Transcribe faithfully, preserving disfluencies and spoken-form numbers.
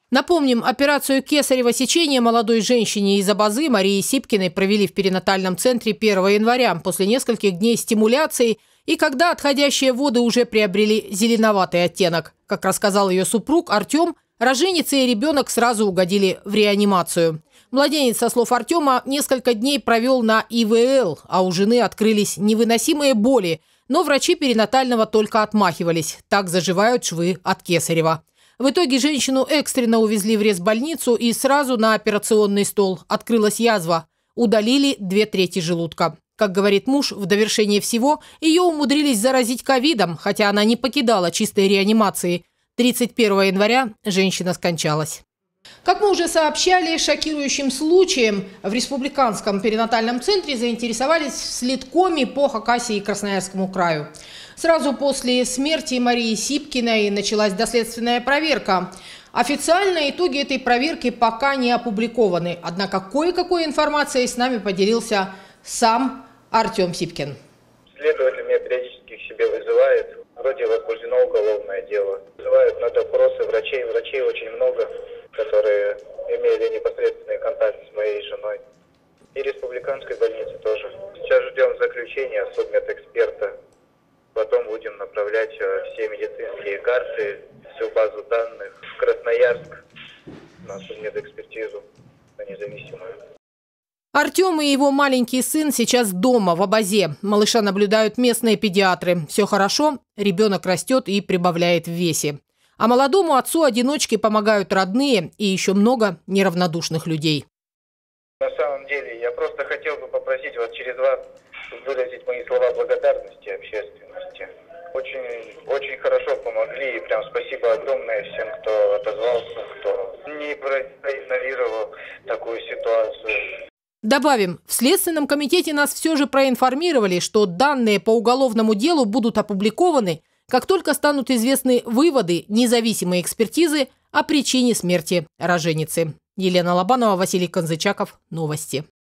Напомним, операцию кесарево сечения молодой женщине из Абазы Марии Сипкиной провели в перинатальном центре первого января после нескольких дней стимуляции и когда отходящие воды уже приобрели зеленоватый оттенок. Как рассказал ее супруг Артем, роженица и ребенок сразу угодили в реанимацию. Младенец, со слов Артема, несколько дней провел на И В Л, а у жены открылись невыносимые боли, но врачи перинатального только отмахивались. Так заживают швы от кесарева. В итоге женщину экстренно увезли в резбольницу и сразу на операционный стол. Открылась язва. Удалили две трети желудка. Как говорит муж, в довершение всего ее умудрились заразить ковидом, хотя она не покидала чистой реанимации. тридцать первого января женщина скончалась. Как мы уже сообщали, шокирующим случаем в Республиканском перинатальном центре заинтересовались в следкоме по Хакасии и Красноярскому краю. Сразу после смерти Марии Сипкиной началась доследственная проверка. Официально итоги этой проверки пока не опубликованы. Однако кое-какой информацией с нами поделился сам Артем Сипкин. Следователь меня периодически к себе вызывает. Вроде возбуждено уголовное дело. Вызывают на допросы врачей. Врачей очень много, которые имели непосредственный контакт с моей женой. И республиканской больницы тоже. Сейчас ждем заключения судмедэксперта. Потом будем направлять все медицинские карты, всю базу данных в Красноярск на судмедэкспертизу, на независимую. Артем и его маленький сын сейчас дома, в Абазе. Малыша наблюдают местные педиатры. Все хорошо, ребенок растет и прибавляет в весе. А молодому отцу-одиночке помогают родные и еще много неравнодушных людей. На самом деле, я просто хотел бы попросить вас через вас выразить мои слова благодарности общественности. Очень, очень хорошо помогли, и прям спасибо огромное всем, кто отозвался, кто не проигнорировал такую ситуацию. Добавим, в Следственном комитете нас все же проинформировали, что данные по уголовному делу будут опубликованы, как только станут известны выводы независимой экспертизы о причине смерти роженицы. Елена Лобанова, Василий Конзычаков. Новости.